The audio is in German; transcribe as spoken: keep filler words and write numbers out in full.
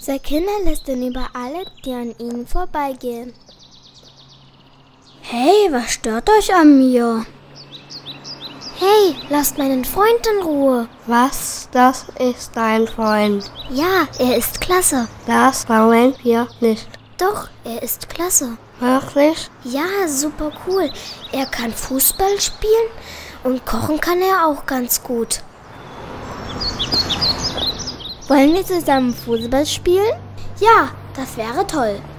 Zwei Kinder lässt ihn über alle, die an ihnen vorbeigehen. Hey, was stört euch an mir? Hey, lasst meinen Freund in Ruhe. Was? Das ist dein Freund? Ja, er ist klasse. Das wollen wir nicht. Doch, er ist klasse. Wirklich? Ja, super cool. Er kann Fußball spielen und kochen kann er auch ganz gut. Wollen wir zusammen Fußball spielen? Ja, das wäre toll.